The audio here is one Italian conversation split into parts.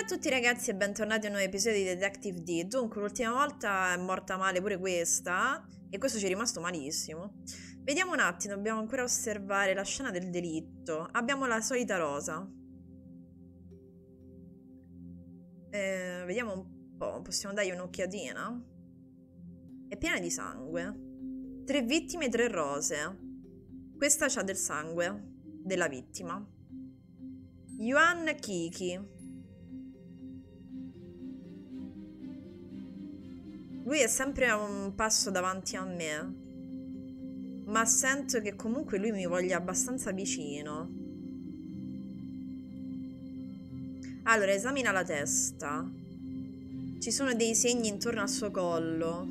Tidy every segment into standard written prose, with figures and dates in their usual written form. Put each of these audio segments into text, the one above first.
tutti ragazzi e bentornati a un nuovo episodio di Detective D. Dunque, l'ultima volta è morta male pure questa e questo ci è rimasto malissimo. Vediamo un attimo, dobbiamo ancora osservare la scena del delitto. Abbiamo la solita rosa. Vediamo un po', possiamo dargli un'occhiatina? È piena di sangue. 3 vittime, 3 rose. Questa c'ha del sangue della vittima. Yuan Kiki. Lui è sempre a un passo davanti a me, ma sento che comunque lui mi voglia abbastanza vicino. Allora, esamina la testa. Ci sono dei segni intorno al suo collo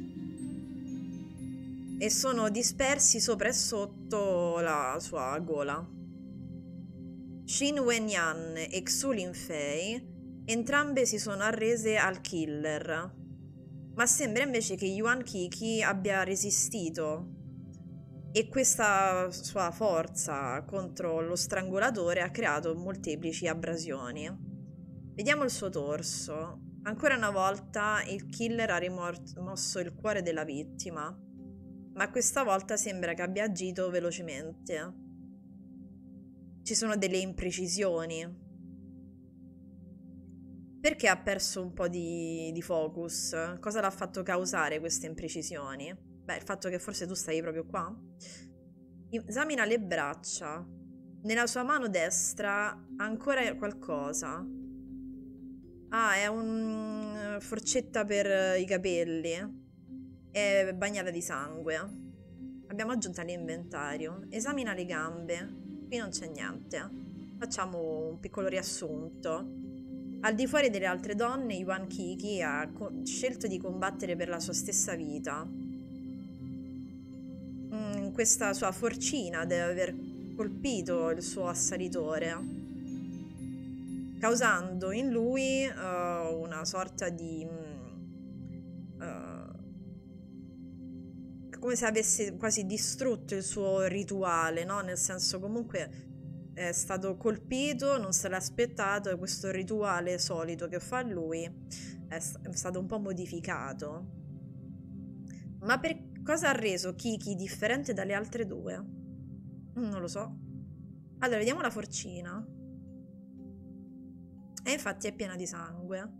e sono dispersi sopra e sotto la sua gola. Shin Wen-yan e Xu Lin-fei entrambe si sono arrese al killer. Ma sembra invece che Yuan Kiki abbia resistito e questa sua forza contro lo strangolatore ha creato molteplici abrasioni. Vediamo il suo torso. Ancora una volta il killer ha rimosso il cuore della vittima, ma questa volta sembra che abbia agito velocemente. Ci sono delle imprecisioni. Perché ha perso un po' di focus? Cosa l'ha fatto causare queste imprecisioni? Beh, il fatto che forse tu stai proprio qua. Esamina le braccia. Nella sua mano destra ha ancora qualcosa. Ah, è una forcetta per i capelli. È bagnata di sangue. Abbiamo aggiunto all'inventario. Esamina le gambe. Qui non c'è niente. Facciamo un piccolo riassunto. Al di fuori delle altre donne, Yuan Kiki ha scelto di combattere per la sua stessa vita. Questa sua forcina deve aver colpito il suo assalitore, causando in lui una sorta di... come se avesse quasi distrutto il suo rituale, no? Nel senso, comunque... è stato colpito, non se l'ha aspettato e questo rituale solito che fa lui è stato un po' modificato. Ma per cosa ha reso Kiki differente dalle altre due? Non lo so. Allora, vediamo la forcina. E infatti è piena di sangue.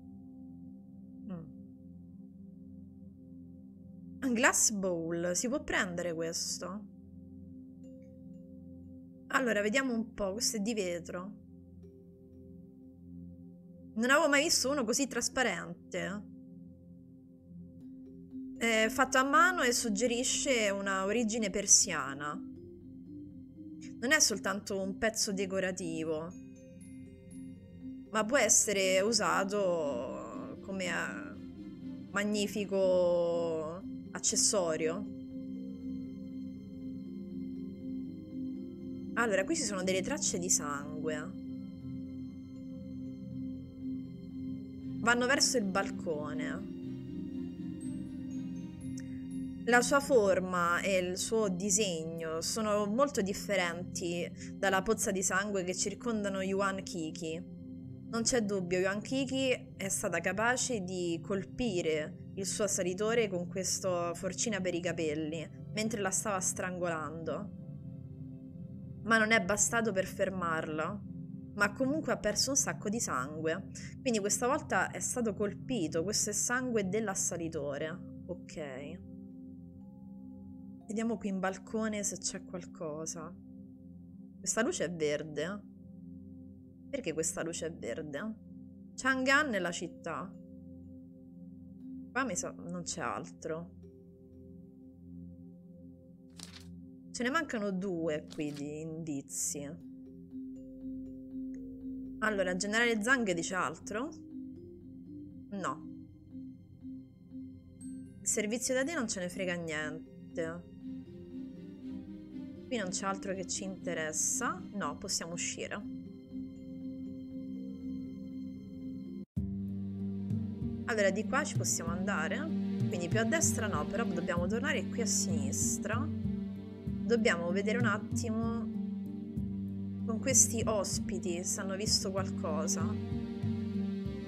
Glass bowl, si può prendere questo? Allora, vediamo un po', questo è di vetro. Non avevo mai visto uno così trasparente. È fatto a mano e suggerisce una origine persiana. Non è soltanto un pezzo decorativo, ma può essere usato come magnifico accessorio. Allora, qui ci sono delle tracce di sangue. Vanno verso il balcone. La sua forma e il suo disegno sono molto differenti dalla pozza di sangue che circondano Yuan Kiki. Non c'è dubbio, Yuan Kiki è stata capace di colpire il suo assalitore con questa forcina per i capelli, mentre la stava strangolando. Ma non è bastato per fermarla, ma comunque ha perso un sacco di sangue. Quindi questa volta è stato colpito, questo è sangue dell'assalitore. Ok. Vediamo qui in balcone se c'è qualcosa. Questa luce è verde. Perché questa luce è verde? Chang'an nella città. Qua non c'è altro. Ce ne mancano 2 qui di indizi. Allora, generale Zhang dice altro? No. Il servizio da te non ce ne frega niente. Qui non c'è altro che ci interessa. No, possiamo uscire. Allora, di qua ci possiamo andare. Quindi più a destra no, però dobbiamo tornare qui a sinistra. Dobbiamo vedere un attimo con questi ospiti se hanno visto qualcosa.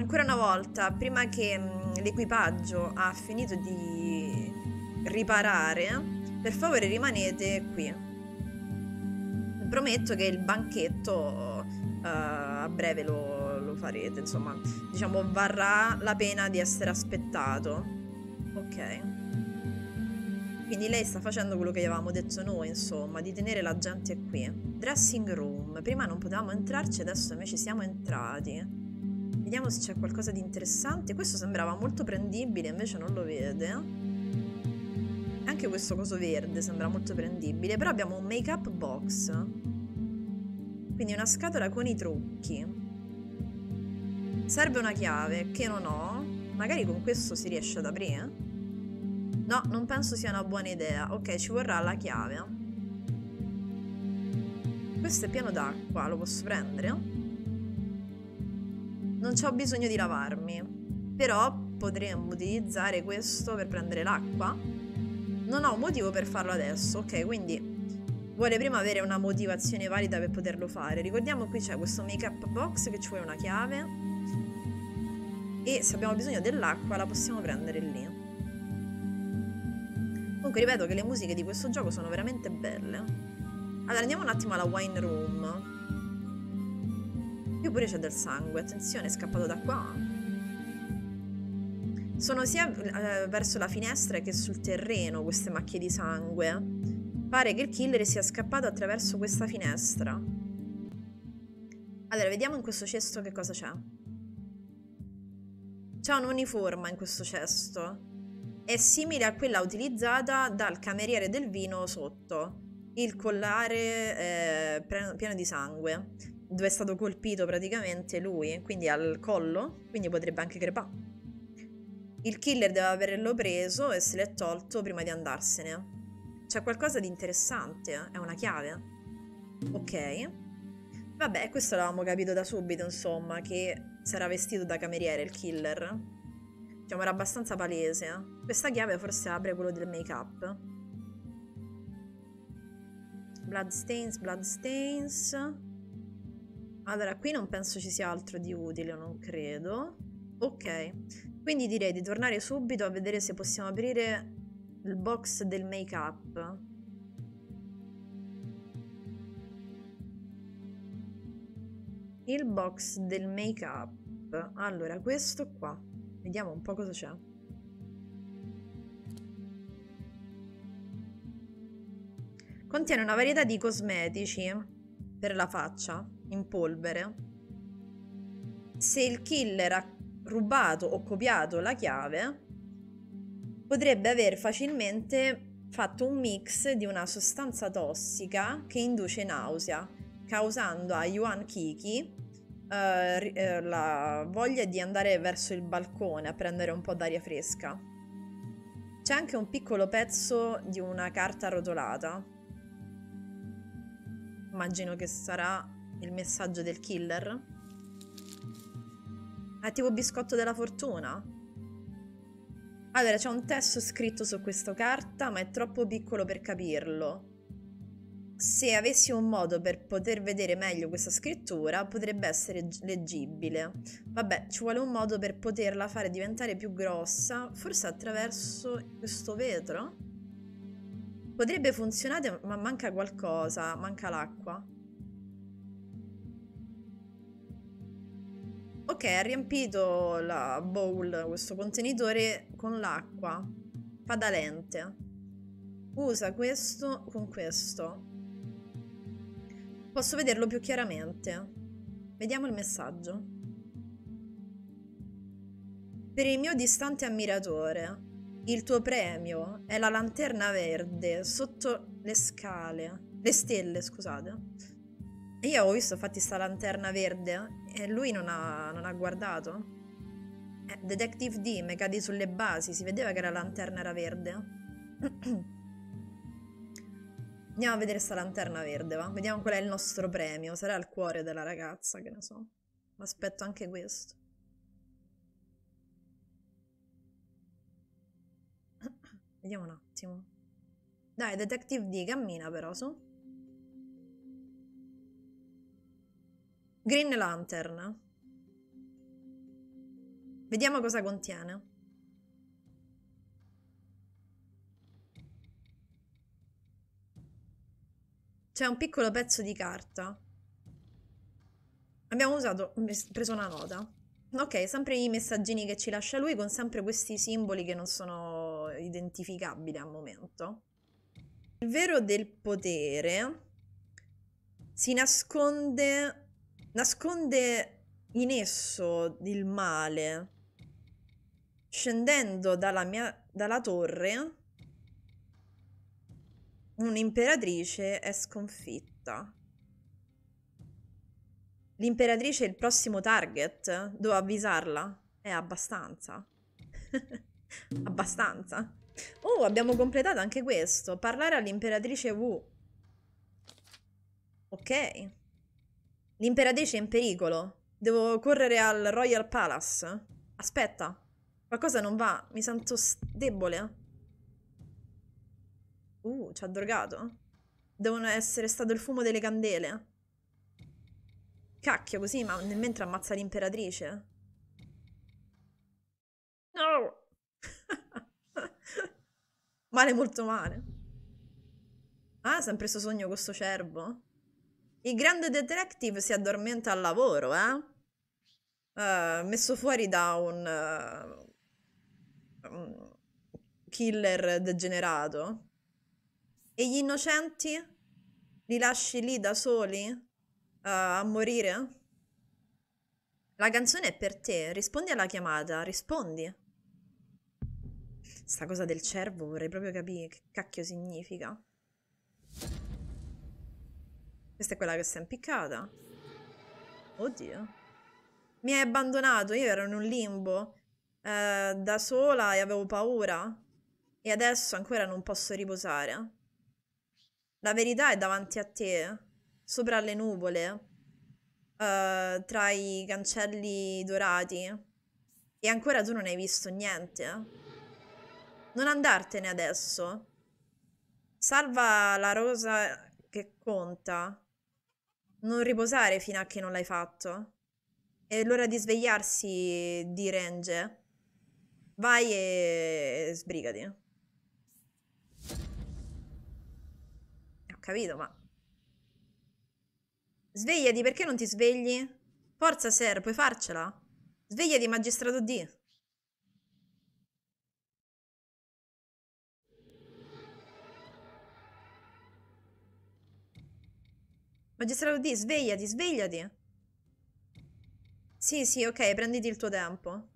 ancora una volta, prima che l'equipaggio ha finito di riparare, per favore rimanete qui. Prometto che il banchetto a breve lo farete, insomma, diciamo varrà la pena di essere aspettato. Ok. Quindi lei sta facendo quello che avevamo detto noi, insomma, di tenere la gente qui. Dressing room. Prima non potevamo entrarci, adesso invece siamo entrati. Vediamo se c'è qualcosa di interessante. Questo sembrava molto prendibile, invece non lo vede. Anche questo coso verde sembra molto prendibile. Però abbiamo un make-up box. Quindi una scatola con i trucchi. Serve una chiave che non ho. Magari con questo si riesce ad aprire. No, non penso sia una buona idea. Ok, ci vorrà la chiave. Questo è pieno d'acqua, lo posso prendere? Non c'ho bisogno di lavarmi. Però potremmo utilizzare questo per prendere l'acqua. Non ho motivo per farlo adesso. Ok, quindi vuole prima avere una motivazione valida per poterlo fare. Ricordiamo qui c'è questo make-up box che ci vuole una chiave. E se abbiamo bisogno dell'acqua la possiamo prendere lì. Comunque ripeto che le musiche di questo gioco sono veramente belle. Allora andiamo un attimo alla wine room. Qui pure c'è del sangue. Attenzione, è scappato da qua. Sono sia verso la finestra che sul terreno queste macchie di sangue. Pare che il killer sia scappato attraverso questa finestra. Allora vediamo in questo cesto che cosa c'è. C'è un'uniforme in questo cesto. È simile a quella utilizzata dal cameriere del vino sotto. Il collare pieno di sangue, dove è stato colpito praticamente lui, quindi al collo, quindi potrebbe anche crepare. Il killer deve averlo preso e se l'è tolto prima di andarsene. C'è qualcosa di interessante, è una chiave. Ok. Vabbè, questo l'avevamo capito da subito, insomma, che si era vestito da cameriere il killer. Diciamo, era abbastanza palese. Questa chiave forse apre quello del make-up. Bloodstains, bloodstains. Allora, qui non penso ci sia altro di utile, non credo. Ok. Quindi direi di tornare subito a vedere se possiamo aprire il box del make-up. Il box del make-up. Allora, questo qua. Vediamo un po' cosa c'è. Contiene una varietà di cosmetici per la faccia in polvere. Se il killer ha rubato o copiato la chiave, potrebbe aver facilmente fatto un mix di una sostanza tossica che induce nausea, causando a Yuan Kiki la voglia di andare verso il balcone a prendere un po' d'aria fresca. C'è anche un piccolo pezzo di una carta arrotolata. Immagino che sarà il messaggio del killer. È tipo biscotto della fortuna. Allora, c'è un testo scritto su questa carta, ma è troppo piccolo per capirlo. Se avessi un modo per poter vedere meglio questa scrittura, potrebbe essere leggibile. Vabbè, ci vuole un modo per poterla fare diventare più grossa, forse attraverso questo vetro? Potrebbe funzionare, ma manca qualcosa, manca l'acqua. Ok, ha riempito la bowl, questo contenitore, con l'acqua. Fa da lente. Usa questo con questo. Posso vederlo più chiaramente. Vediamo il messaggio. Per il mio distante ammiratore, il tuo premio è la lanterna verde sotto le scale. Le stelle, scusate. E io avevo visto infatti sta lanterna verde e lui non ha guardato. Detective D, me cadi sulle basi, si vedeva che la lanterna era verde. Andiamo a vedere sta lanterna verde, va? Vediamo qual è il nostro premio. Sarà il cuore della ragazza, che ne so. Aspetto anche questo. Vediamo un attimo. Dai, Detective D, cammina però, su. Green Lantern. Vediamo cosa contiene. C'è un piccolo pezzo di carta. Abbiamo preso una nota. Ok, sempre i messaggini che ci lascia lui con sempre questi simboli che non sono identificabili al momento. Il vero del potere si nasconde in esso il male. Scendendo dalla torre, un'imperatrice è sconfitta. L'imperatrice è il prossimo target? Devo avvisarla? È abbastanza. Abbastanza. Oh, abbiamo completato anche questo. Parlare all'imperatrice Wu. Ok. L'imperatrice è in pericolo. Devo correre al Royal Palace. Aspetta. Qualcosa non va. Mi sento debole. Ci ha drogato. Devono essere stato il fumo delle candele. Cacchio, così, ma nel mentre ammazza l'imperatrice. No! Male, molto male. Ah, sempre sto sogno con sto cervo. Il grande detective si addormenta al lavoro, eh? Messo fuori da un killer degenerato. E gli innocenti? Li lasci lì da soli? A morire? La canzone è per te. Rispondi alla chiamata. Rispondi. Sta cosa del cervo vorrei proprio capire che cacchio significa. Questa è quella che si è impiccata. Oddio. Mi hai abbandonato, io ero in un limbo. Da sola e avevo paura. E adesso ancora non posso riposare. La verità è davanti a te, sopra le nuvole, tra i cancelli dorati. E ancora tu non hai visto niente. Non andartene adesso. Salva la rosa che conta. Non riposare fino a che non l'hai fatto. È l'ora di svegliarsi, di Renge. Vai e sbrigati. Ho capito, ma... Svegliati, perché non ti svegli? Forza, Ser, puoi farcela? Svegliati, magistrato D. Magistrato D, svegliati, svegliati. Sì, sì, ok, prenditi il tuo tempo.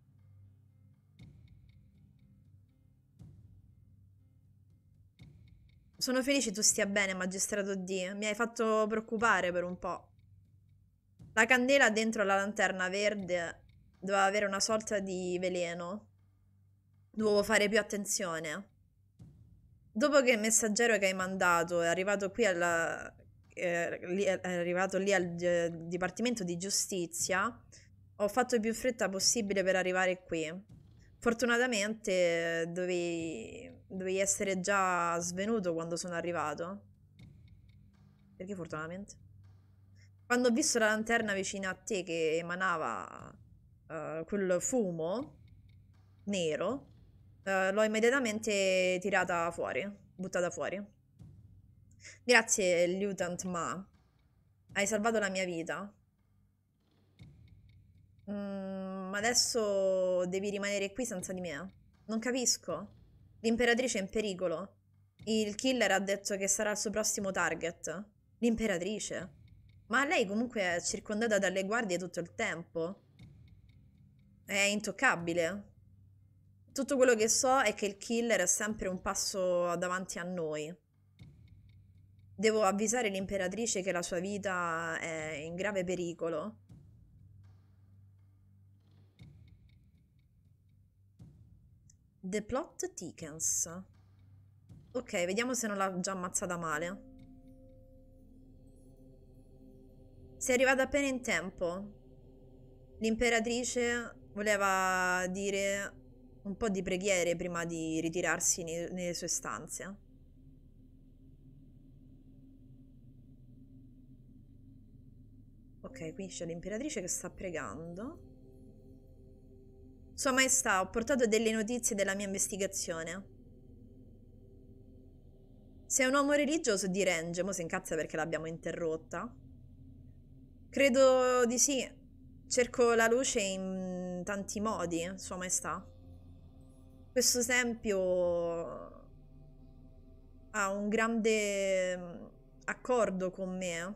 Sono felice tu stia bene, magistrato D. Mi hai fatto preoccupare per un po'. La candela dentro la lanterna verde doveva avere una sorta di veleno. Dovevo fare più attenzione. Dopo che il messaggero che hai mandato è arrivato qui è arrivato lì al Dipartimento di Giustizia, ho fatto il più fretta possibile per arrivare qui. Fortunatamente dovevi essere già svenuto quando sono arrivato. Perché fortunatamente? Quando ho visto la lanterna vicino a te che emanava quel fumo nero, l'ho immediatamente tirata fuori, buttata fuori. Grazie, Lieutenant Ma. Hai salvato la mia vita. Ma adesso devi rimanere qui senza di me. Non capisco. L'imperatrice è in pericolo. Il killer ha detto che sarà il suo prossimo target. L'imperatrice? Ma lei comunque è circondata dalle guardie tutto il tempo. È intoccabile. Tutto quello che so è che il killer è sempre un passo davanti a noi. Devo avvisare l'imperatrice che la sua vita è in grave pericolo. The plot thickens. Ok, vediamo se non l'ha già ammazzata male. Sei arrivata appena in tempo. L'imperatrice voleva dire un po' di preghiere prima di ritirarsi nelle sue stanze. Ok, qui c'è l'imperatrice che sta pregando. Sua Maestà, ho portato delle notizie della mia investigazione. Sei un uomo religioso di Range, mo si incazza perché l'abbiamo interrotta. Credo di sì. Cerco la luce in tanti modi, Sua Maestà. Questo esempio ha un grande accordo con me.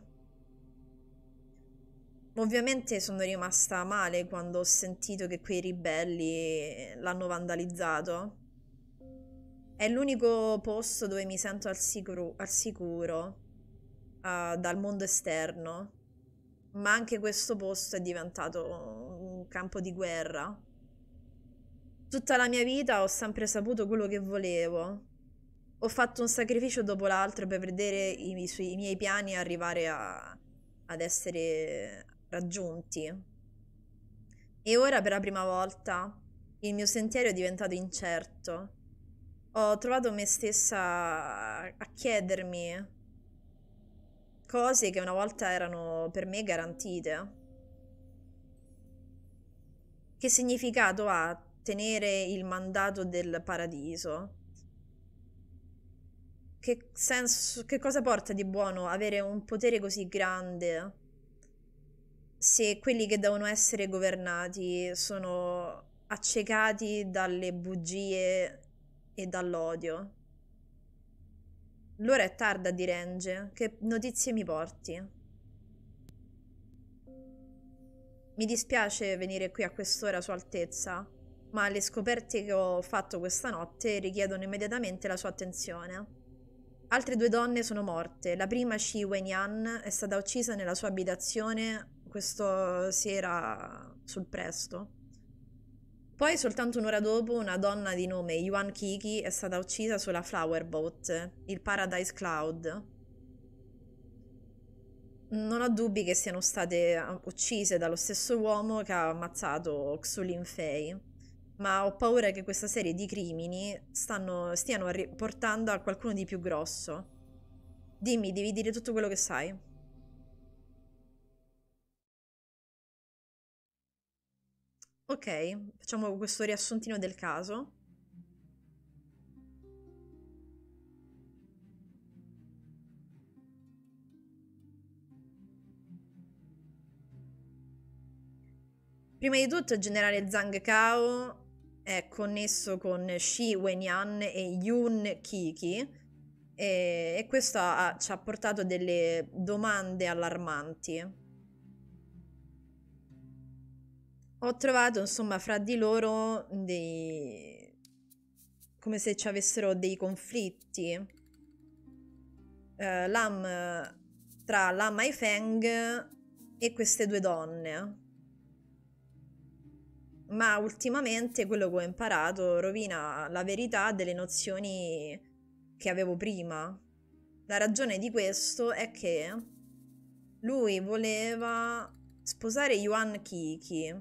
Ovviamente sono rimasta male quando ho sentito che quei ribelli l'hanno vandalizzato. È l'unico posto dove mi sento al sicuro, dal mondo esterno. Ma anche questo posto è diventato un campo di guerra. Tutta la mia vita ho sempre saputo quello che volevo. Ho fatto un sacrificio dopo l'altro per vedere i miei piani arrivare ad essere raggiunti. E ora, per la prima volta, il mio sentiero è diventato incerto. Ho trovato me stessa a chiedermi cose che una volta erano per me garantite. Che significato ha tenere il mandato del paradiso? Che senso, che cosa porta di buono avere un potere così grande se quelli che devono essere governati sono accecati dalle bugie e dall'odio? L'ora è tarda di Range, che notizie mi porti? Mi dispiace venire qui a quest'ora, Sua Altezza, ma le scoperte che ho fatto questa notte richiedono immediatamente la sua attenzione. Altre due donne sono morte. La prima, Shi Wenyan, è stata uccisa nella sua abitazione questa sera sul presto. Poi, soltanto un'ora dopo, una donna di nome Yuan Kiki è stata uccisa sulla Flower Boat, il Paradise Cloud. Non ho dubbi che siano state uccise dallo stesso uomo che ha ammazzato Xu Linfei, ma ho paura che questa serie di crimini stiano portando a qualcuno di più grosso. Dimmi, devi dire tutto quello che sai. Ok, facciamo questo riassuntino del caso. Prima di tutto, il generale Zhang Kao è connesso con Shi Wenyan e Yun Kiki e questo ci ha portato delle domande allarmanti. Ho trovato, insomma, fra di loro dei... come se ci avessero dei conflitti. Tra Lam Haifeng e queste due donne. Ma ultimamente quello che ho imparato rovina la verità delle nozioni che avevo prima. La ragione di questo è che lui voleva sposare Yuan Kiki.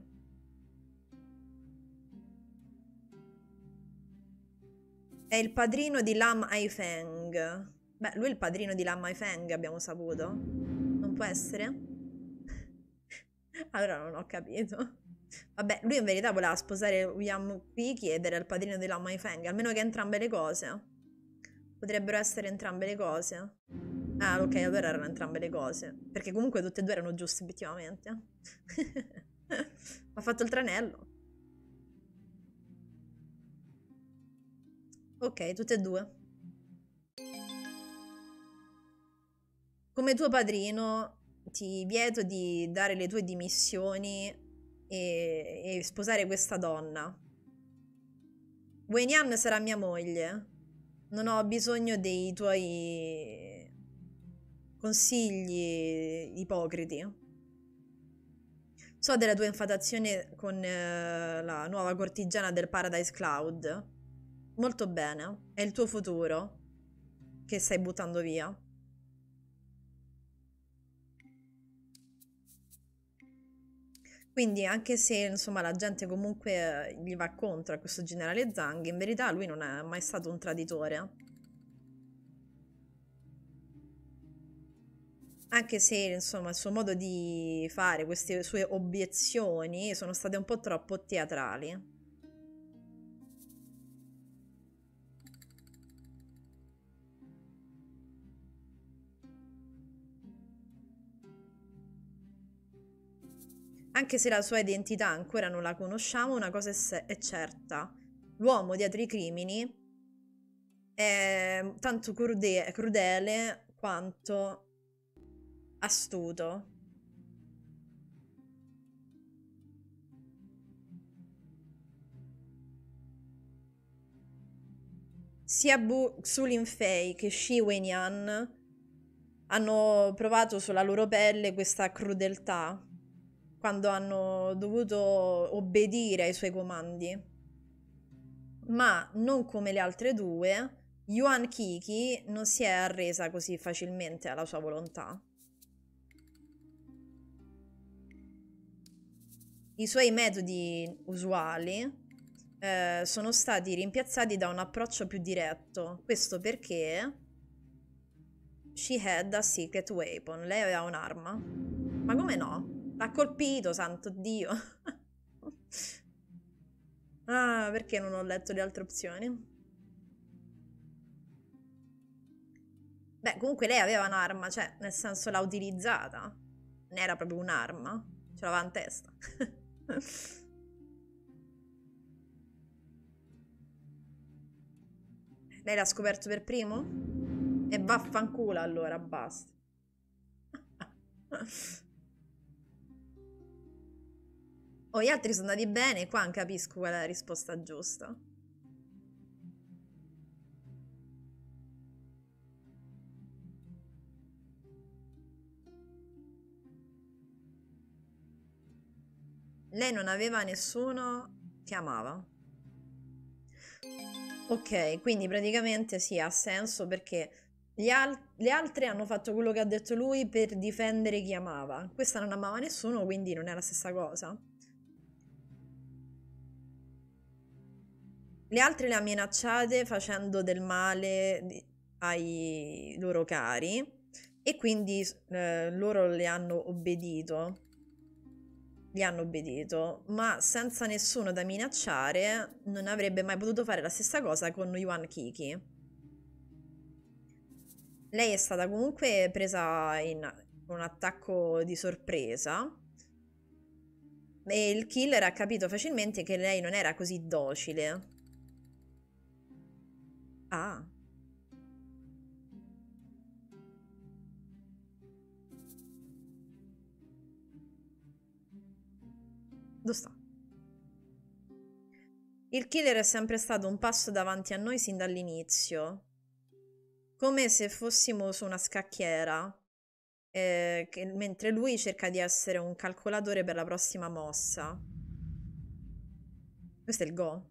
È il padrino di Lam Haifeng. Beh, lui è il padrino di Lam Haifeng, abbiamo saputo. Non può essere? Allora non ho capito. Vabbè, lui in verità voleva sposare William Quickie ed era il padrino di Lam Haifeng, almeno che entrambe le cose. Potrebbero essere entrambe le cose. Ah, ok, allora erano entrambe le cose. Perché comunque tutte e due erano giuste, effettivamente. Ha fatto il tranello. Ok, tutte e due. Come tuo padrino, ti vieto di dare le tue dimissioni e sposare questa donna. Wei sarà mia moglie. Non ho bisogno dei tuoi consigli ipocriti. So della tua infatuazione con la nuova cortigiana del Paradise Cloud. Molto bene. È il tuo futuro che stai buttando via. Quindi anche se insomma la gente comunque gli va contro a questo generale Zhang, in verità lui non è mai stato un traditore. Anche se insomma il suo modo di fare queste sue obiezioni sono state un po' troppo teatrali. Anche se la sua identità ancora non la conosciamo, una cosa è certa. L'uomo dietro i crimini è tanto crudele quanto astuto. Sia Bu Xulin Fei che Shi Wenyan hanno provato sulla loro pelle questa crudeltà quando hanno dovuto obbedire ai suoi comandi. Ma non come le altre due, Yuan Kiki non si è arresa così facilmente alla sua volontà. I suoi metodi usuali sono stati rimpiazzati da un approccio più diretto. Questo perché she had a secret weapon. Lei aveva un'arma. Ma come no? L'ha colpito, santo Dio. Ah, perché non ho letto le altre opzioni? Beh, comunque lei aveva un'arma, cioè, nel senso l'ha utilizzata. Non era proprio un'arma. Ce l'aveva in testa. Lei l'ha scoperto per primo? E vaffanculo allora, basta. Oh, gli altri sono andati bene, qua non capisco qual è la risposta giusta. Lei non aveva nessuno che amava. Ok, quindi praticamente sì, ha senso perché le altre hanno fatto quello che ha detto lui per difendere chi amava. Questa non amava nessuno, quindi non è la stessa cosa. Le altre le ha minacciate facendo del male ai loro cari e quindi loro le hanno obbedito. Gli hanno obbedito, ma senza nessuno da minacciare non avrebbe mai potuto fare la stessa cosa con Yuan Kiki. Lei è stata comunque presa in un attacco di sorpresa e il killer ha capito facilmente che lei non era così docile. Ah, dove sta? Il killer è sempre stato un passo davanti a noi sin dall'inizio, come se fossimo su una scacchiera, mentre lui cerca di essere un calcolatore per la prossima mossa. Questo è il go.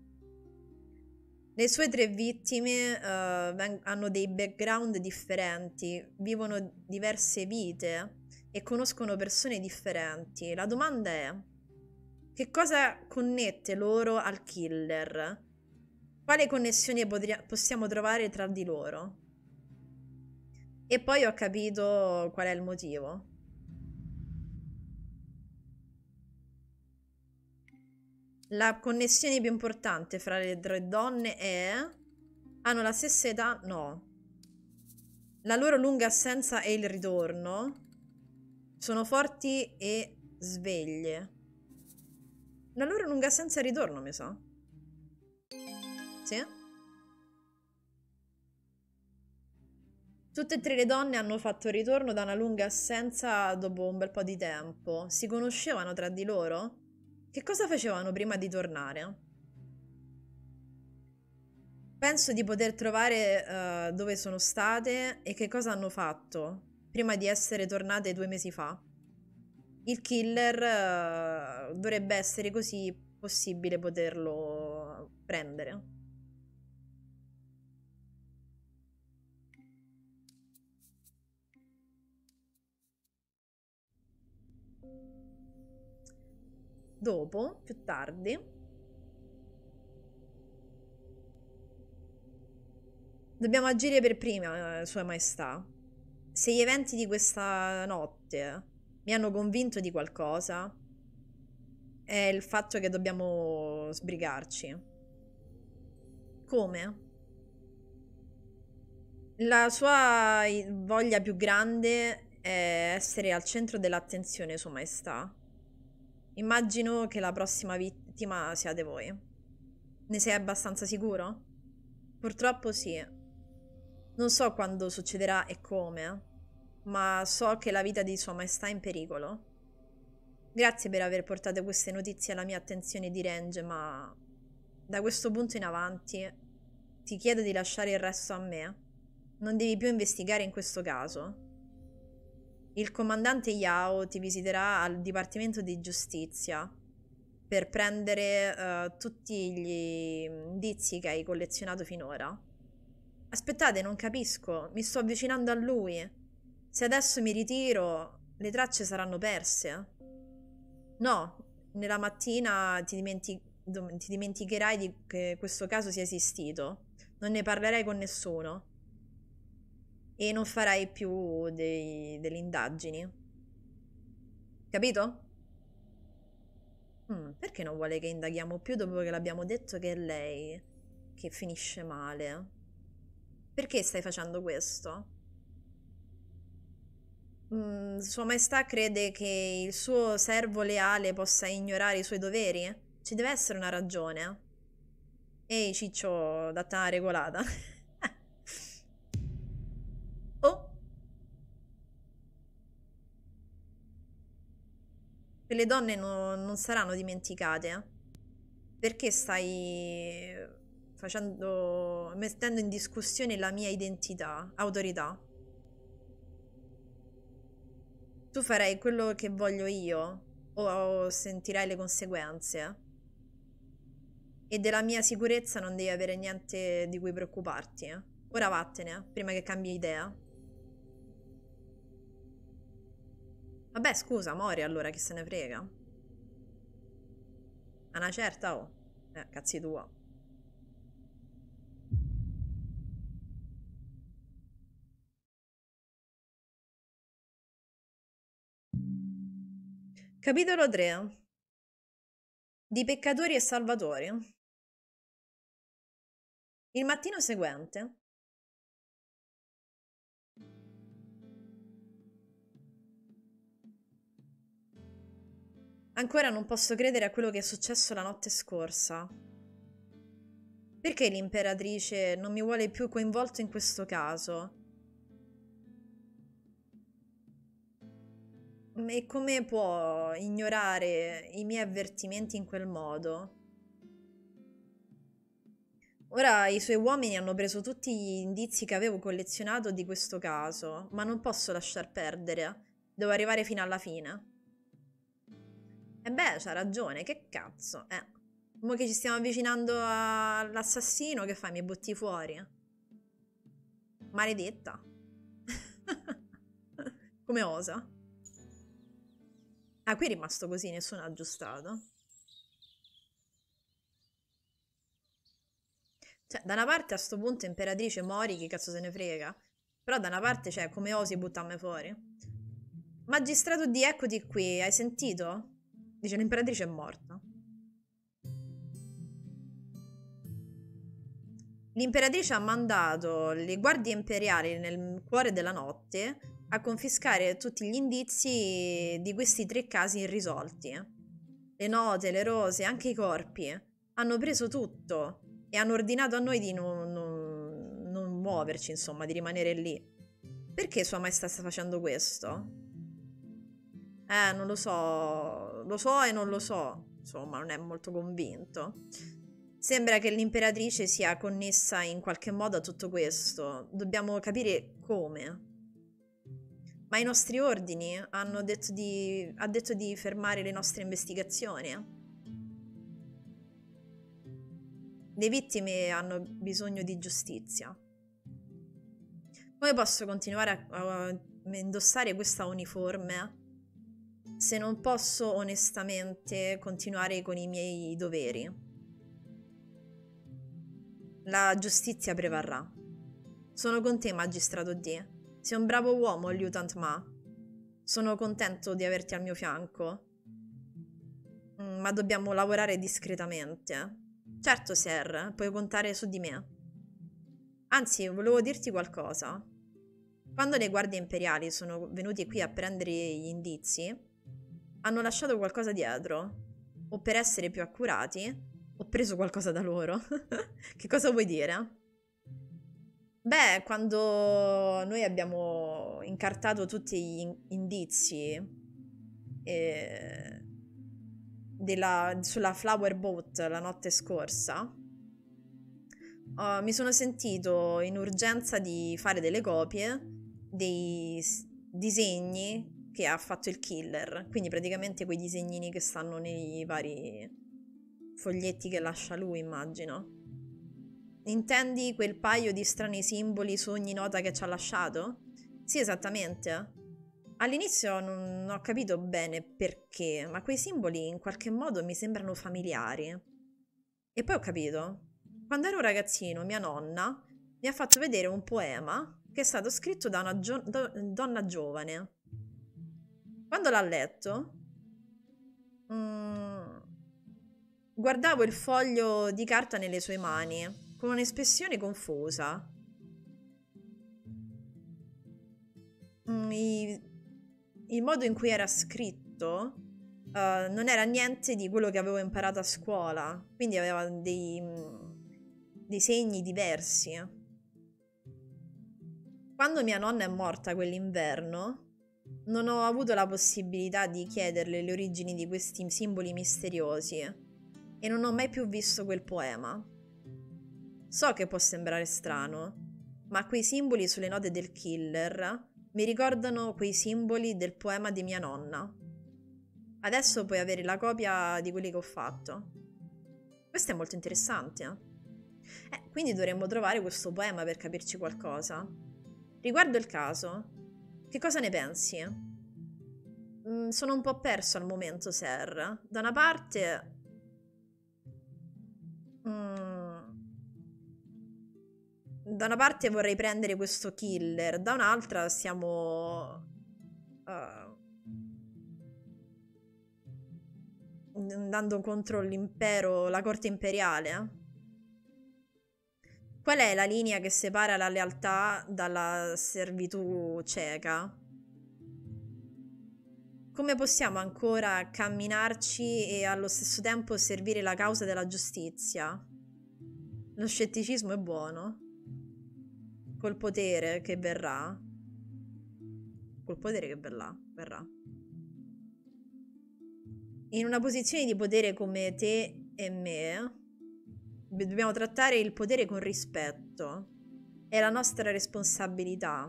Le sue tre vittime hanno dei background differenti, vivono diverse vite e conoscono persone differenti. La domanda è: che cosa connette loro al killer? Quale connessione possiamo trovare tra di loro? E poi ho capito qual è il motivo. La connessione più importante fra le tre donne è... Hanno la stessa età? No. La loro lunga assenza e il ritorno sono forti e sveglie. La loro lunga assenza e il ritorno, mi sa. Sì? Tutte e tre le donne hanno fatto ritorno da una lunga assenza dopo un bel po' di tempo. Si conoscevano tra di loro? Che cosa facevano prima di tornare? Penso di poter trovare dove sono state e che cosa hanno fatto prima di essere tornate 2 mesi fa. Il killer dovrebbe essere così possibile poterlo prendere. Dopo, più tardi, dobbiamo agire per prima, Sua Maestà. Se gli eventi di questa notte mi hanno convinto di qualcosa, è il fatto che dobbiamo sbrigarci. Come? La sua voglia più grande è essere al centro dell'attenzione, Sua Maestà. Immagino che la prossima vittima siate voi. Ne sei abbastanza sicuro? Purtroppo sì. Non so quando succederà e come, ma so che la vita di Sua Maestà è in pericolo. Grazie per aver portato queste notizie alla mia attenzione di Range, ma da questo punto in avanti ti chiedo di lasciare il resto a me. Non devi più investigare in questo caso. Il comandante Yao ti visiterà al Dipartimento di Giustizia per prendere tutti gli indizi che hai collezionato finora. Aspettate, non capisco. Mi sto avvicinando a lui. Se adesso mi ritiro, le tracce saranno perse. No, nella mattina ti dimenticherai di che questo caso sia esistito. Non ne parlerai con nessuno. E non farai più delle indagini. Capito? Perché non vuole che indaghiamo più dopo che l'abbiamo detto che è lei che finisce male? Perché stai facendo questo? Sua Maestà crede che il suo servo leale possa ignorare i suoi doveri? Ci deve essere una ragione. Ehi, ciccio, data una regolata. Oh, quelle donne non saranno dimenticate. Perché stai mettendo in discussione la mia identità, autorità? Tu farai quello che voglio io o sentirai le conseguenze? E della mia sicurezza non devi avere niente di cui preoccuparti. Ora vattene, prima che cambi idea. Vabbè, scusa, Mori, allora, chi se ne frega? A una certa, oh. Cazzi tua. Capitolo 3. Di peccatori e salvatori. Il mattino seguente. Ancora non posso credere a quello che è successo la notte scorsa. Perché l'imperatrice non mi vuole più coinvolto in questo caso? E come può ignorare i miei avvertimenti in quel modo? Ora i suoi uomini hanno preso tutti gli indizi che avevo collezionato di questo caso, ma non posso lasciar perdere. Devo arrivare fino alla fine. E beh, c'ha ragione, che cazzo, eh. Mo che ci stiamo avvicinando all'assassino, che fai? Mi butti fuori? Maledetta. Come osa? Ah, qui è rimasto così, nessuno ha aggiustato. Cioè, da una parte a sto punto imperatrice mori, chi cazzo se ne frega. Però da una parte, cioè, come osi buttarmi fuori? Magistrato D, eccoti qui, hai sentito? Dice l'imperatrice è morta. L'imperatrice ha mandato le guardie imperiali nel cuore della notte a confiscare tutti gli indizi di questi 3 casi irrisolti. Le note, le rose, anche i corpi. Hanno preso tutto e hanno ordinato a noi di non muoverci, insomma, di rimanere lì. Perché Sua Maestà sta facendo questo? Non lo so. Lo so e non lo so. Insomma, non è molto convinto. Sembra che l'imperatrice sia connessa in qualche modo a tutto questo. Dobbiamo capire come. Ma i nostri ordini ha detto di fermare le nostre investigazioni. Le vittime hanno bisogno di giustizia. Come posso continuare a indossare questa uniforme se non posso onestamente continuare con i miei doveri? La giustizia prevarrà. Sono con te, magistrato D. Sei un bravo uomo, Lieutenant Ma. Sono contento di averti al mio fianco. Ma dobbiamo lavorare discretamente. Certo, Sir, puoi contare su di me. Anzi, volevo dirti qualcosa. Quando le guardie imperiali sono venuti qui a prendere gli indizi, hanno lasciato qualcosa dietro. O per essere più accurati, ho preso qualcosa da loro. Che cosa vuoi dire? Beh, quando noi abbiamo incartato tutti gli indizi sulla Flower Boat la notte scorsa, mi sono sentito in urgenza di fare delle copie dei disegni che ha fatto il killer, quindi praticamente quei disegnini che stanno nei vari foglietti che lascia lui, immagino. Intendi quel paio di strani simboli su ogni nota che ci ha lasciato? Sì, esattamente. All'inizio non ho capito bene perché, ma quei simboli in qualche modo mi sembrano familiari. E poi ho capito. Quando ero ragazzino, mia nonna mi ha fatto vedere un poema che è stato scritto da una donna giovane. Quando l'ha letto, guardavo il foglio di carta nelle sue mani con un'espressione confusa. Il modo in cui era scritto non era niente di quello che avevo imparato a scuola, quindi aveva dei segni diversi. Quando mia nonna è morta quell'inverno, non ho avuto la possibilità di chiederle le origini di questi simboli misteriosi e non ho mai più visto quel poema. So che può sembrare strano, ma quei simboli sulle note del killer mi ricordano quei simboli del poema di mia nonna. Adesso puoi avere la copia di quelli che ho fatto. Questo è molto interessante. Quindi dovremmo trovare questo poema per capirci qualcosa. Riguardo il caso, che cosa ne pensi? Sono un po' perso al momento, Sir. Da una parte... da una parte vorrei prendere questo killer, da un'altra stiamo... andando contro l'impero, la corte imperiale. Qual è la linea che separa la lealtà dalla servitù cieca? Come possiamo ancora camminarci e allo stesso tempo servire la causa della giustizia? Lo scetticismo è buono. Col potere che verrà. Col potere che verrà. In una posizione di potere come te e me, dobbiamo trattare il potere con rispetto. È la nostra responsabilità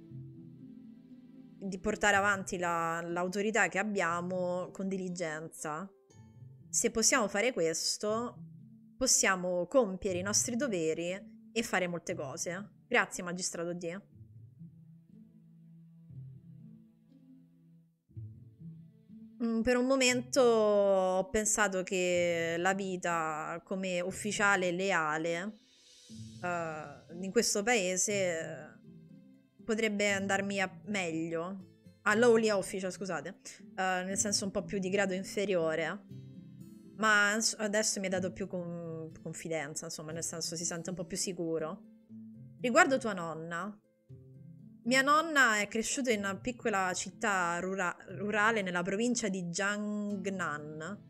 di portare avanti l'autorità che abbiamo con diligenza. Se possiamo fare questo, possiamo compiere i nostri doveri e fare molte cose. Grazie, magistrato D. Per un momento ho pensato che la vita come ufficiale leale in questo paese potrebbe andarmi meglio. Lowly official, scusate, nel senso un po' più di grado inferiore. Ma adesso mi ha dato più confidenza, insomma, nel senso si sente un po' più sicuro. Riguardo tua nonna, mia nonna è cresciuta in una piccola città rurale nella provincia di Jiangnan.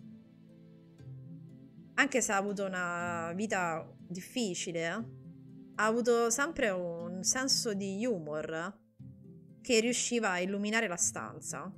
Anche se ha avuto una vita difficile, ha avuto sempre un senso di humor che riusciva a illuminare la stanza.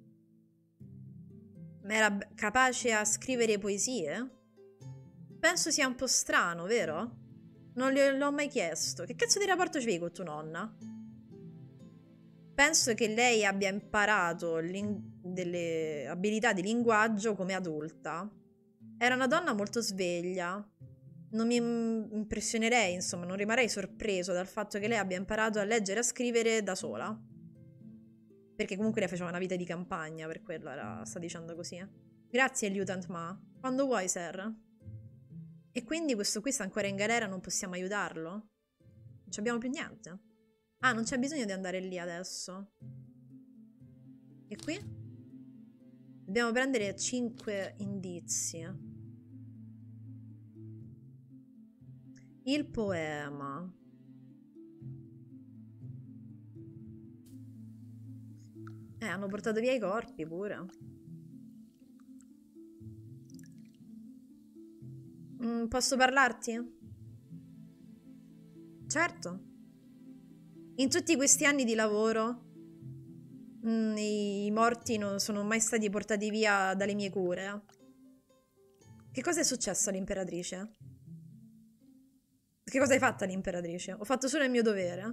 Ma era capace a scrivere poesie? Penso sia un po' strano, vero? Non l'ho mai chiesto. Che cazzo di rapporto c'avevi con tua nonna? Penso che lei abbia imparato delle abilità di linguaggio come adulta. Era una donna molto sveglia. Non mi impressionerei, insomma, non rimarrei sorpreso dal fatto che lei abbia imparato a leggere e a scrivere da sola. Perché comunque lei faceva una vita di campagna, per quello sta dicendo così. Grazie, Lieutenant Ma. Quando vuoi, Sir. E quindi questo qui sta ancora in galera, non possiamo aiutarlo? Non abbiamo più niente. Ah, non c'è bisogno di andare lì adesso. E qui? Dobbiamo prendere 5 indizi. Il poema. Hanno portato via i corpi pure. Posso parlarti? Certo. In tutti questi anni di lavoro, i morti non sono mai stati portati via dalle mie cure. Che cosa è successo all'imperatrice? Che cosa hai fatto all'imperatrice? Ho fatto solo il mio dovere.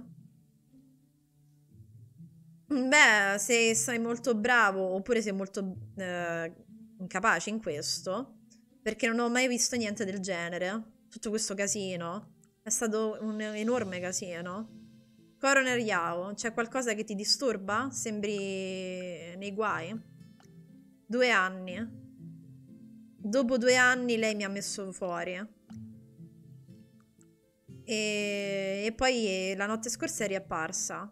Beh, se sei molto bravo oppure sei molto incapace in questo, perché non ho mai visto niente del genere. Tutto questo casino è stato un enorme casino. Coroner Yao, c'è qualcosa che ti disturba? Sembri nei guai? 2 anni. Dopo 2 anni lei mi ha messo fuori. E poi la notte scorsa è riapparsa.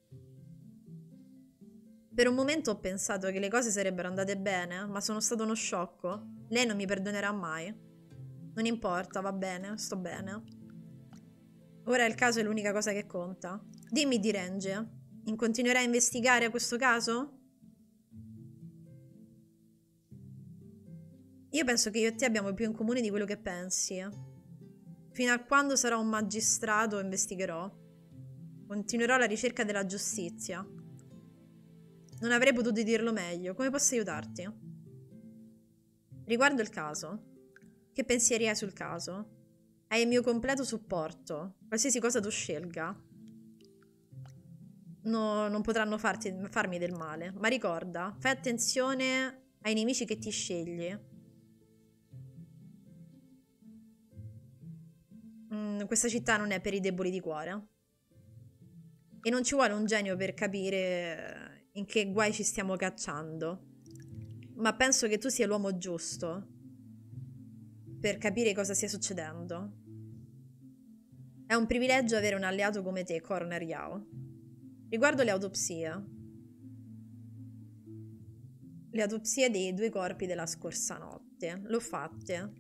Per un momento ho pensato che le cose sarebbero andate bene, ma sono stato uno sciocco. Lei non mi perdonerà mai. Non importa, va bene, sto bene. Ora il caso è l'unica cosa che conta. Dimmi, Direnge, continuerai a investigare questo caso? Io penso che io e te abbiamo più in comune di quello che pensi. Fino a quando sarò un magistrato investigherò. Continuerò la ricerca della giustizia. Non avrei potuto dirlo meglio. Come posso aiutarti? Riguardo il caso, che pensieri hai sul caso? Hai il mio completo supporto. Qualsiasi cosa tu scelga. No, non potranno farmi del male. Ma ricorda, fai attenzione ai nemici che ti scegli. Questa città non è per i deboli di cuore. E non ci vuole un genio per capire in che guai ci stiamo cacciando. Ma penso che tu sia l'uomo giusto per capire cosa stia succedendo. È un privilegio avere un alleato come te, Coroner Yao. Riguardo le autopsie dei 2 corpi della scorsa notte, l'ho fatte.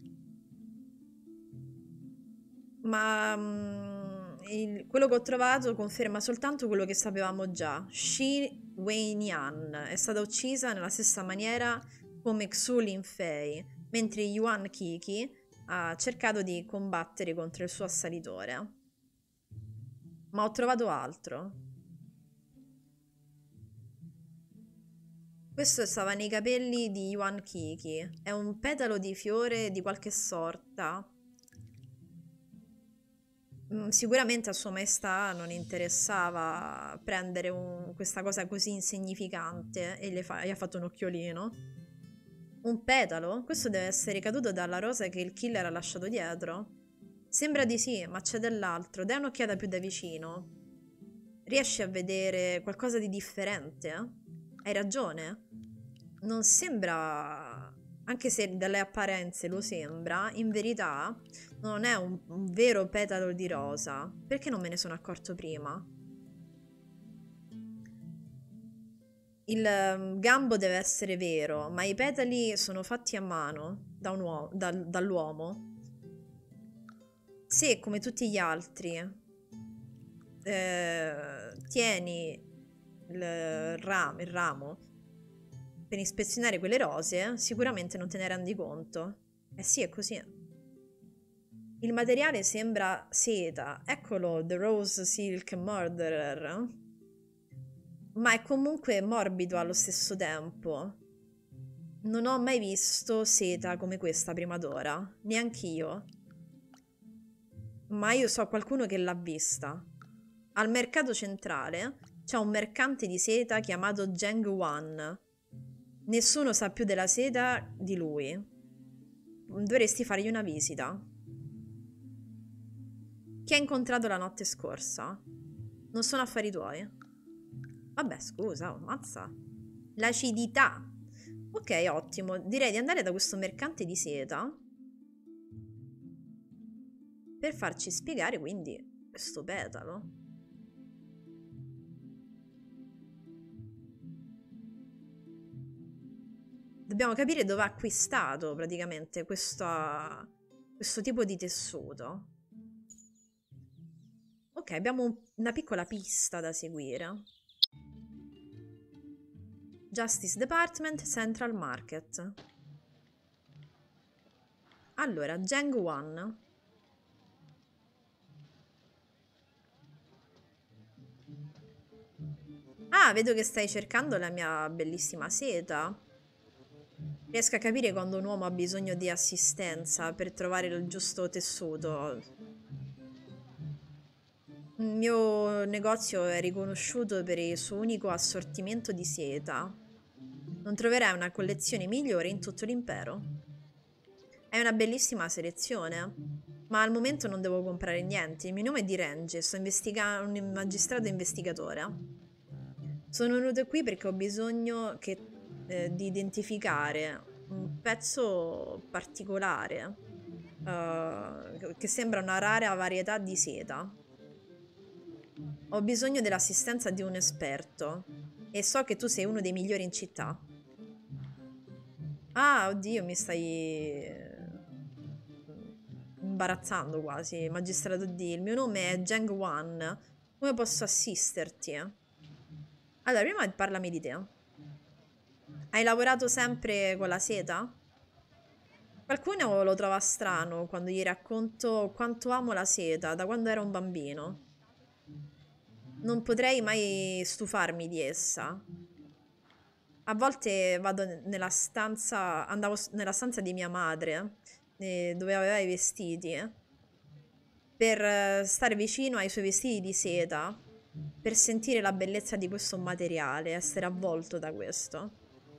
Ma quello che ho trovato conferma soltanto quello che sapevamo già. Shi Wei-Nian è stata uccisa nella stessa maniera come Xu Linfei, mentre Yuan Kiki ha cercato di combattere contro il suo assalitore. Ma ho trovato altro. Questo stava nei capelli di Yuan Kiki. È un petalo di fiore di qualche sorta. Sicuramente a Sua Maestà non interessava prendere questa cosa così insignificante e gli ha fatto un occhiolino. Un petalo? Questo deve essere caduto dalla rosa che il killer ha lasciato dietro. Sembra di sì, ma c'è dell'altro. Dai un'occhiata più da vicino. Riesci a vedere qualcosa di differente? Hai ragione. Non sembra, anche se dalle apparenze lo sembra, in verità non è un vero petalo di rosa. Perché non me ne sono accorto prima? Il gambo deve essere vero, ma i petali sono fatti a mano dall'uomo. Se, come tutti gli altri, tieni il ramo per ispezionare quelle rose, sicuramente non te ne rendi conto. Eh sì, è così. Il materiale sembra seta. Eccolo, The Rose Silk Murderer. Ma è comunque morbido allo stesso tempo. Non ho mai visto seta come questa prima d'ora. Neanch'io. Ma io so qualcuno che l'ha vista. Al mercato centrale c'è un mercante di seta chiamato Zheng Wan. Nessuno sa più della seta di lui. Dovresti fargli una visita. Chi hai incontrato la notte scorsa? Non sono affari tuoi. Vabbè, scusa, ammazza. L'acidità. Ok, ottimo. Direi di andare da questo mercante di seta per farci spiegare quindi questo petalo. Dobbiamo capire dove ha acquistato praticamente questo tipo di tessuto. Ok, abbiamo una piccola pista da seguire. Justice Department, Central Market. Allora, Geng Wan. Ah, vedo che stai cercando la mia bellissima seta. Riesco a capire quando un uomo ha bisogno di assistenza per trovare il giusto tessuto. Il mio negozio è riconosciuto per il suo unico assortimento di seta. Non troverai una collezione migliore in tutto l'impero. È una bellissima selezione, ma al momento non devo comprare niente. Il mio nome è Di Range, sto investigando un magistrato investigatore. Sono venuto qui perché ho bisogno di identificare un pezzo particolare, che sembra una rara varietà di seta. Ho bisogno dell'assistenza di un esperto e so che tu sei uno dei migliori in città. Ah, oddio, mi stai imbarazzando quasi, magistrato D. Il mio nome è Zheng Wan. Come posso assisterti? Allora, prima parlami di te. Hai lavorato sempre con la seta? Qualcuno lo trova strano quando gli racconto quanto amo la seta da quando ero un bambino. Non potrei mai stufarmi di essa. A volte andavo nella stanza di mia madre, dove aveva i vestiti, per stare vicino ai suoi vestiti di seta, per sentire la bellezza di questo materiale, essere avvolto da questo.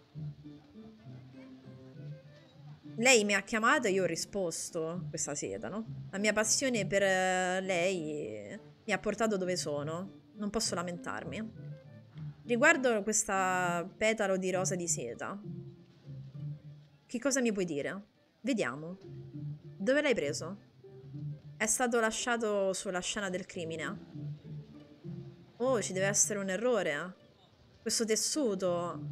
Lei mi ha chiamato e io ho risposto, questa seta, no? La mia passione per lei mi ha portato dove sono. Non posso lamentarmi. Riguardo questa petalo di rosa di seta, che cosa mi puoi dire? Vediamo. Dove l'hai preso? È stato lasciato sulla scena del crimine. Oh, ci deve essere un errore. Questo tessuto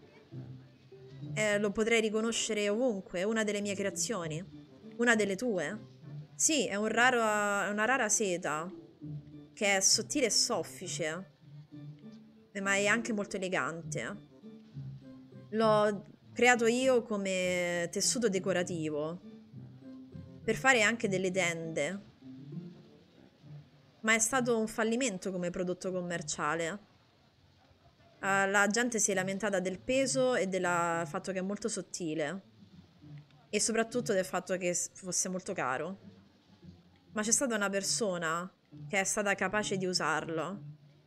lo potrei riconoscere ovunque, è una delle mie creazioni. Una delle tue. Sì, è è una rara seta, che è sottile e soffice, ma è anche molto elegante. L'ho creato io come tessuto decorativo, per fare anche delle tende, ma è stato un fallimento come prodotto commerciale. La gente si è lamentata del peso e del fatto che è molto sottile e soprattutto del fatto che fosse molto caro. Ma c'è stata una persona che è stata capace di usarlo.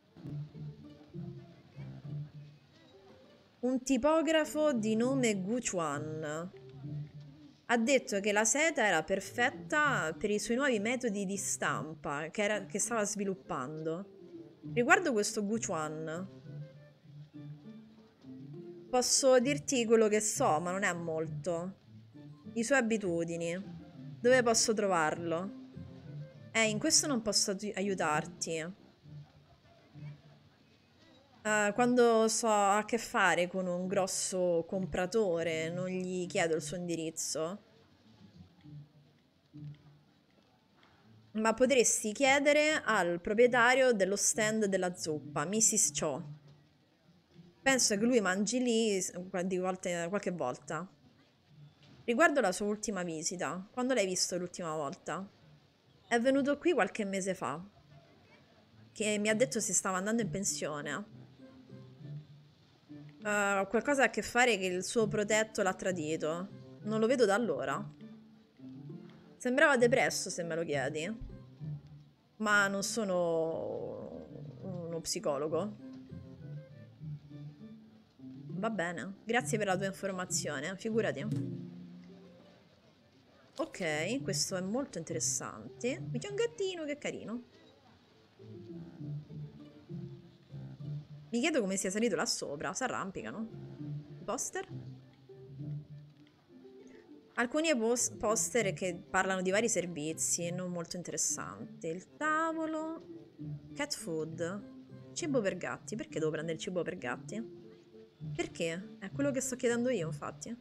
Un tipografo di nome Gu Chuan ha detto che la seta era perfetta per i suoi nuovi metodi di stampa che stava sviluppando. Riguardo questo Gu Chuan, posso dirti quello che so, ma non è molto. I suoi abitudini. Dove posso trovarlo? In questo non posso aiutarti. Quando so a che fare con un grosso compratore, non gli chiedo il suo indirizzo. Ma potresti chiedere al proprietario dello stand della zuppa, Mrs. Cho. Penso che lui mangi lì qualche volta. Riguardo la sua ultima visita, quando l'hai visto l'ultima volta? È venuto qui qualche mese fa, che mi ha detto si stava andando in pensione. Qualcosa a che fare che il suo protetto l'ha tradito. Non lo vedo da allora. Sembrava depresso se me lo chiedi. Ma non sono uno psicologo. Va bene, grazie per la tua informazione, figurati. Ok, questo è molto interessante. Qui c'è un gattino, che carino. Mi chiedo come sia salito là sopra, si arrampicano. I poster? Alcuni poster che parlano di vari servizi, non molto interessanti. Il tavolo. Cat food. Cibo per gatti. Perché devo prendere il cibo per gatti? Perché? È quello che sto chiedendo io, infatti.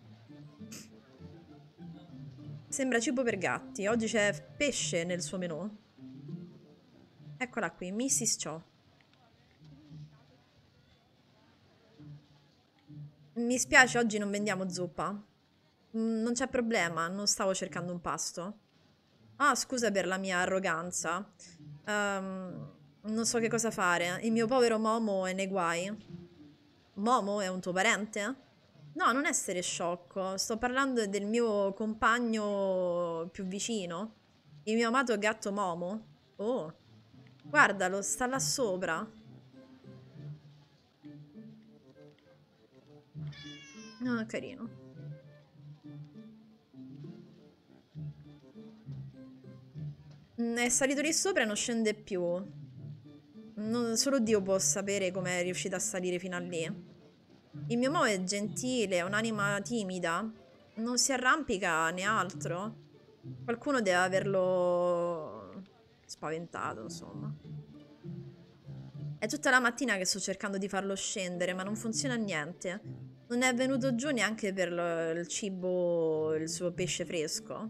Sembra cibo per gatti. Oggi c'è pesce nel suo menù. Eccola qui, Mrs. Cho. Mi spiace, oggi non vendiamo zuppa. Non c'è problema, non stavo cercando un pasto. Ah, scusa per la mia arroganza. Non so che cosa fare. Il mio povero Momo è nei guai. Momo è un tuo parente? No, non essere sciocco. Sto parlando del mio compagno più vicino. Il mio amato gatto Momo. Oh, guardalo, sta là sopra. Ah, carino. È salito lì sopra e non scende più. Solo Dio può sapere come è riuscito a salire fino a lì. Il mio Mo è gentile, è un'anima timida. Non si arrampica né altro. Qualcuno deve averlo spaventato, insomma. È tutta la mattina che sto cercando di farlo scendere, ma non funziona niente. Non è venuto giù neanche per il cibo, il suo pesce fresco.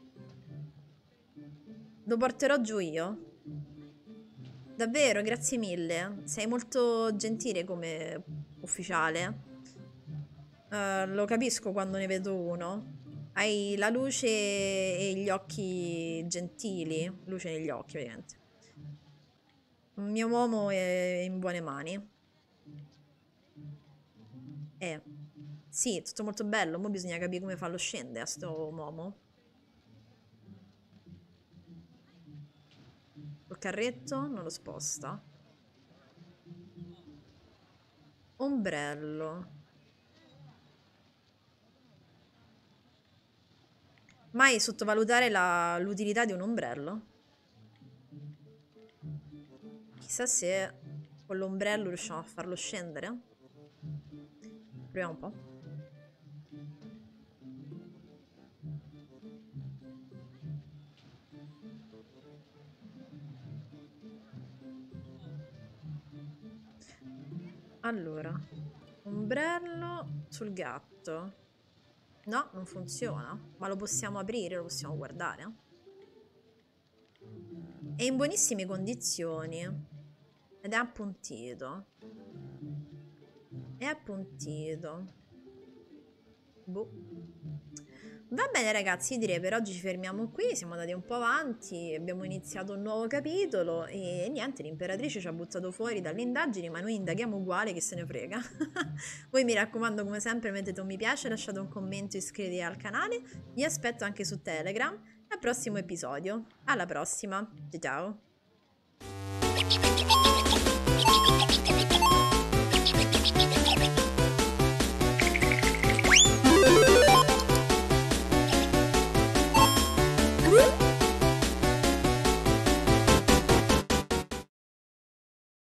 Lo porterò giù io. Davvero, grazie mille. Sei molto gentile come ufficiale. Lo capisco quando ne vedo uno. Hai la luce e gli occhi gentili. Luce negli occhi, ovviamente. Il mio uomo è in buone mani. Sì, tutto molto bello. Ora bisogna capire come farlo scendere a sto uomo. Col carretto non lo sposta. Ombrello. Mai sottovalutare l'utilità di un ombrello. Chissà se con l'ombrello riusciamo a farlo scendere. Proviamo un po'. Allora, ombrello sul gatto. No, non funziona. Ma lo possiamo aprire, lo possiamo guardare. È in buonissime condizioni. Ed è appuntito. È appuntito. Boh. Va bene ragazzi, io direi per oggi ci fermiamo qui, siamo andati un po' avanti, abbiamo iniziato un nuovo capitolo e niente, l'imperatrice ci ha buttato fuori dalle indagini, ma noi indaghiamo uguale, che se ne frega. Voi mi raccomando come sempre mettete un mi piace, lasciate un commento, iscrivetevi al canale, vi aspetto anche su Telegram, al prossimo episodio. Alla prossima, ciao ciao!